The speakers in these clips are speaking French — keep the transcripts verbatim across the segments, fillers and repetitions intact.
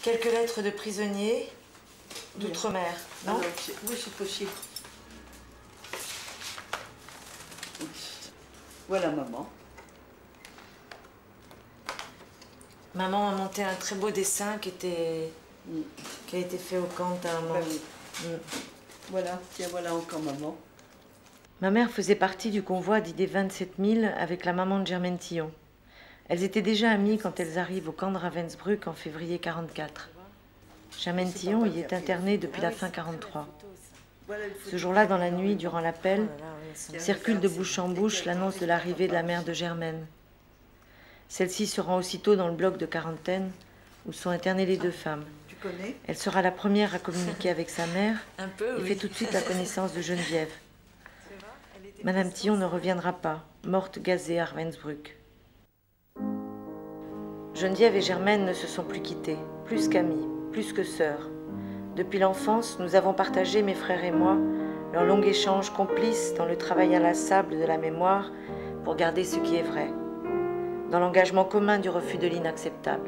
Quelques lettres de prisonniers d'outre-mer, non? Alors, oui, c'est possible. Voilà maman. Maman a monté un très beau dessin qui, était, mm. qui a été fait au camp à un moment. Ben oui. mm. Voilà, tiens, voilà encore maman. Ma mère faisait partie du convoi d'I D vingt-sept mille avec la maman de Germaine Tillon. Elles étaient déjà amies quand elles arrivent au camp de Ravensbrück en février quarante-quatre. Germaine Tillon y est internée depuis la fin quarante-trois. Ce jour-là, dans la nuit, durant l'appel, circule de bouche en bouche l'annonce de l'arrivée de la mère de Germaine. Celle-ci se rend aussitôt dans le bloc de quarantaine où sont internées les deux femmes. Tu connais? Elle sera la première à communiquer avec sa mère Un peu, et oui. fait tout de suite la connaissance de Geneviève. Madame Tillon ne reviendra pas, morte gazée à Ravensbrück. Geneviève et Germaine ne se sont plus quittées, plus qu'amies, plus que sœurs. Depuis l'enfance, nous avons partagé, mes frères et moi, leur long échange complice dans le travail inlassable de la mémoire pour garder ce qui est vrai, dans l'engagement commun du refus de l'inacceptable.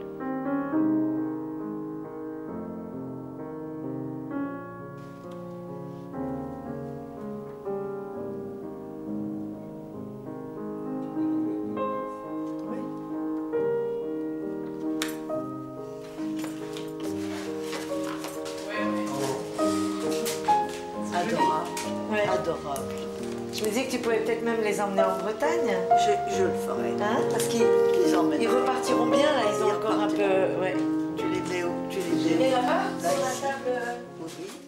Adorable. Ouais. Adorable. Je me disais que tu pouvais peut-être même les emmener en Bretagne. Je, je le ferai. Hein? Parce qu'ils Les emmène. ils repartiront bien, là, ils ont Ils encore un repartiront. peu... Ouais. Tu les mets où? Tu les mets où? Et là-bas, Là, sur la ici. table... Oui.